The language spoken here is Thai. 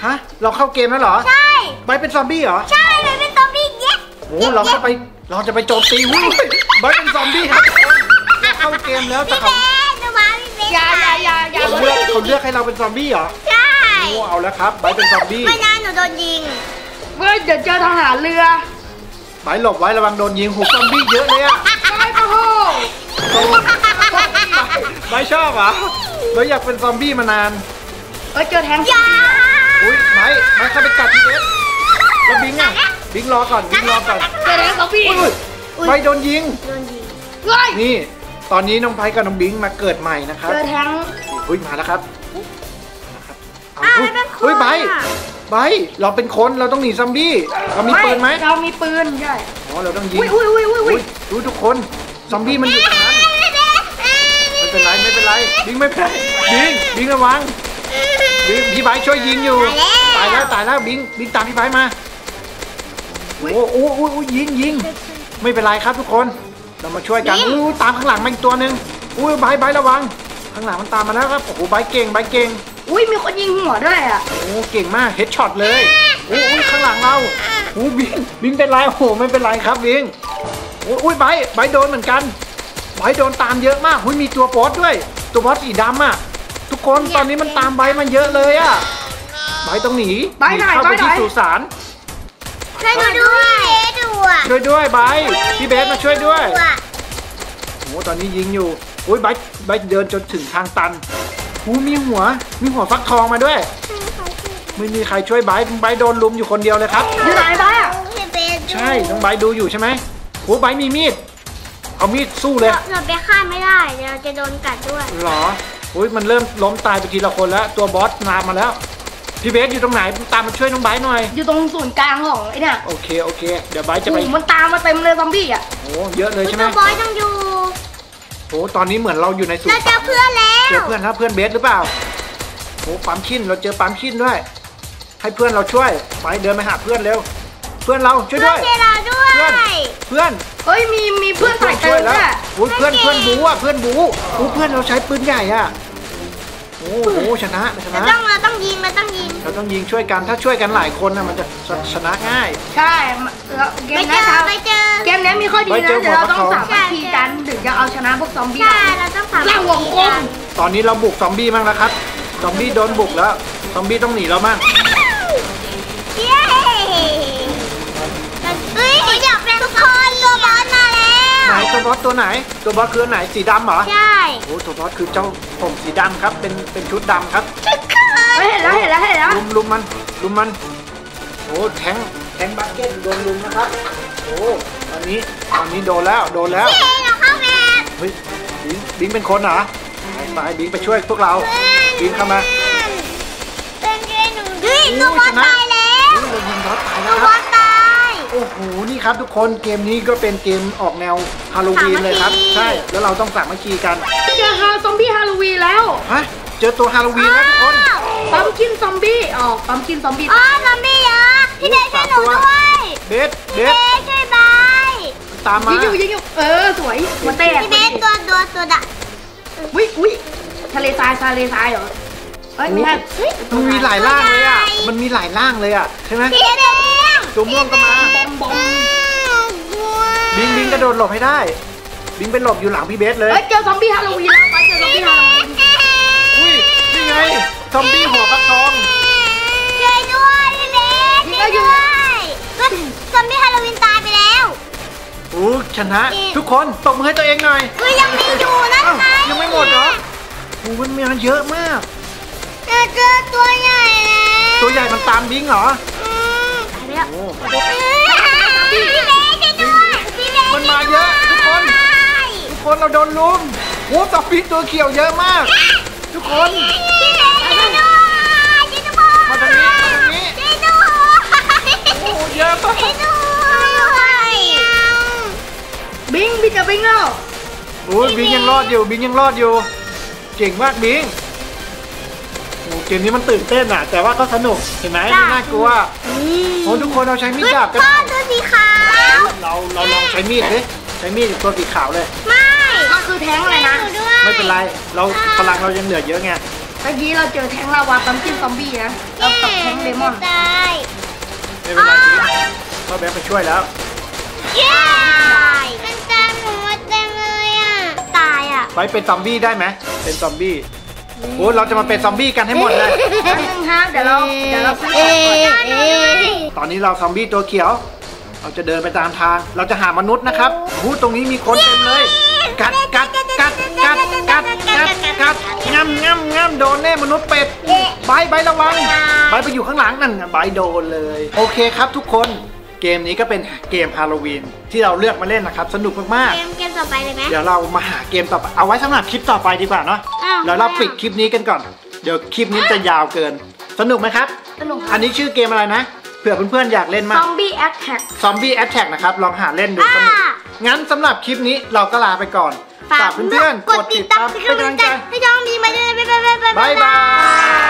ะเราเข้าเกมแล้วเหรอใช่ไบเป็นซอมบี้เหรอใช่เลยเป็นซอมบี้เย้โอ้เราจะไปโจมตีไบเป็นซอมบี้ครับเราเข้าเกมแล้วแต่เขาอย่าเขาเลือกให้เราเป็นซอมบี้เหรอใช่โอ้เอาแล้วครับไบเป็นซอมบี้ไม่นานหนูโดนยิงเมื่อเดี๋ยวเจอทหารเรือไบหลบไว้ระวังโดนยิงหูซอมบี้เยอะเลยอะไบโอ้โหไบชอบเหรอไบอยากเป็นซอมบี้มานานเจอแทงอุ้ยไบเข้าไปกัดพี่เบสแล้วบิงอ่ะบิงรอก่อนเจอแทงซอมบี้ไบโดนยิงนี่ตอนนี้น้องไบกับน้องบิงมาเกิดใหม่นะครับเจอแทงอุ้ยมาแล้วครับเฮ้ยไบเราเป็นคนเราต้องหนีซอมบี้เรามีปืนไหมเรามีปืนใช่อ๋อเราต้องยิงอุ้ยดูทุกคนซอมบี้มันอยู่ตรงนั้นไม่เป็นไรบิงไม่เป็นไรบิงระวังพี่ไบช่วยยิงอยู่ตายแล้วบิงตามพี่ไบมาโอ้ยิงไม่เป็นไรครับทุกคนเรามาช่วยกันตามข้างหลังมาอีกตัวหนึ่งไบระวังข้างหลังมันตามมาแล้วครับโอ้โหไบเก่งอุ้ยมีคนยิงหัวด้วยอ่ะโอ้เก่งมากเฮดช็อตเลยข้างหลังเราบิงเป็นไรโอ้โหไม่เป็นไรครับบิงไบโดนเหมือนกันไบโดนตามเยอะมากมีตัวบอสด้วยตัวบอสสีดำอ่ะทุกคนตอนนี้มันตามไบมันเยอะเลยอ่ะไบต้องหนีเข้าไปที่สุสานช่วยด้วยไบพี่เบสมาช่วยด้วยโอ้ตอนนี้ยิงอยู่ไบเดินจนถึงทางตันมีหัวฟักทองมาด้วยไม่มีใครช่วยไบโดนลุมอยู่คนเดียวเลยครับอยู่ไหนบ้าใช่น้องไบดูอยู่ใช่ไหมไบมีมีดเอามีดสู้เลยเราไปฆ่าไม่ได้เราจะโดนกัดด้วยหรอมันเริ่มล้มตายไปทีละคนแล้วตัวบอสมาแล้วพี่เบสอยู่ตรงไหนตามมาช่วยน้องไบหน่อยอยู่ตรงศูนย์กลางของไอ้เนี่ยโอเคเดี๋ยวไบจะไปมันตามมาเต็มเลยซอมบี้อ่ะเยอะเลยใช่ไหมตัวบอสต้องอยู่ตอนนี้เหมือนเราอยู่ในสุสานเราเจอเพื่อนแล้วเจอเพื่อนครับเพื่อนเบสหรือเปล่าปั๊มชิ้นเราเจอปั๊มชิ้นด้วยให้เพื่อนเราช่วยไปเดินไปหาเพื่อนเร็วเพื่อนเราช่วยด้วยเพื่อนมีเพื่อนใส่เต็มด้วยเพื่อนบูอ่ะเพื่อนเราใช้ปืนใหญ่อ่ะชนะเราต้องยิงช่วยกันถ้าช่วยกันหลายคนนะมันจะชนะง่ายใช่เกมนี้มีข้อดีนะเดี๋ยวเราต้องสามัคคีกันถึงจะเอาชนะพวกซอมบี้เราต้องสามัคคีกันตอนนี้เราบุกซอมบี้มั่งแล้วครับซอมบี้โดนบุกแล้วซอมบี้ต้องหนีเรามั่งอยากเป็นทุกคนตัวบอสมาแล้วไหนตัวบอสตัวไหนตัวบอสคือไหนสีดำเหรอใช่ตัวบอสคือเจ้าผมสีดำครับเป็นชุดดำครับเห็นแล้วลุมมันแทงบัคเก็ตโดนลุมนะครับตอนนี้โดนแล้วเฮ้ยบิงเป็นคนเหรอไปบิงไปช่วยพวกเราบิงเข้ามาตัวบอสตายแล้วตัวบอสตายโอ้โหนี่ครับทุกคนเกมนี้ก็เป็นเกมออกแนวฮาโลวีนเลยครับใช่แล้วเราต้องสามัคคีกันเจอซอมบี้ฮาโลวีนแล้วเจอตัวฮาโลวีนแล้วทุกคนปั๊มกินซอมบี้ปั๊มกินซอมบี้ซอมบี้เยอะพี่เบสช่วยหนูด้วยเบสช่วยไบตามมายิงอยู่สวยหัวแตกพี่เบสตัวดักอุ้ยทะเลทรายเหรอไม่ใช่มันมีหลายร่างเลยอ่ะใช่ไหมตัวม่วงก็มาบอมบิงกระโดดหลบให้ได้บิงเป็นหลบอยู่หลังพี่เบสเลยเจอซอมบี้ฮาโลวีนแล้วเจอซอมบี้ฮาโลวีนนี่ไงซอมบี้หัวฟักทองช่วยด้วยพี่เบสช่วยด้วยซอมบี้ฮาโลวีนตายไปแล้วชนะทุกคนตบมือให้ตัวเองหน่อยยังมีอยู่นะยังไม่หมดเหรอมันมีเยอะมากเจอตัวใหญ่แล้วตัวใหญ่มันตามบิงเหรอตายไปแล้วพี่เบสด้วยมันมาเยอะทุกคนเราโดนลุมซอมบี้ตัวเขียวเยอะมากทุกคนมาทางนี้เยอะมากบิงจะบิงแล้วบิงยังรอดอยู่เก่งมากบิงเกมนี้มันตื่นเต้นอ่ะแต่ว่าก็สนุกเห็นไหมไม่น่ากลัวทุกคนเราใช้มีดดาบกันตัวสีขาวเราลองใช้มีดดิใช้มีดตัวสีขาวเลยไม่ก็คือแทงเลยนะไม่เป็นไรเราพลังเรายังเหลือเยอะไงเมื่อกี้เราเจอแทงลาวาปั๊มจิ้มซอมบี้นะเรากับแทงเลมอนตายไม่เป็นไรพ่อแบงค์ไปช่วยแล้วเย้มันตามหนูมาเต็มเลยอ่ะตายอ่ะไปเป็นซอมบี้ได้ไหมเป็นซอมบี้โอ้เราจะมาเป็นซอมบี้กันให้หมดเลยแป๊บนึงฮะเดี๋ยวเราซื้อของก่อนตอนนี้เราซอมบี้ตัวเขียว เราจะเดินไปตามทาง เราจะหามนุษย์นะครับตรงนี้มีคนเต็มเลย กัดง่ำโดนแน่มนุษย์เป็ดใบระวังใบไปอยู่ข้างหลังนั่นใบโดนเลย โอเคครับทุกคน เกมนี้ก็เป็นเกมฮาโลวีนที่เราเลือกมาเล่นนะครับ สนุกมากๆเกมต่อไปเลยไหมเดี๋ยวเรามาหาเกมต่อไปเอาไว้สำหรับคลิปต่อไปดีกว่าเนาะแล้วเราปิดคลิปนี้กันก่อน เดี๋ยวคลิปนี้จะยาวเกิน สนุกไหมครับสนุกอันนี้ชื่อเกมอะไรนะเผื่อเพื่อนๆอยากเล่นมากซอมบี้แอทแทกซอมบี้แอทแทกนะครับลองหาเล่นดูสนุกงั้นสำหรับคลิปนี้เราก็ลาไปก่อนฝากเพื่อนๆกดติดตามเป็นกำลังใจให้ช่องนี้มาด้วยบ๊ายบาย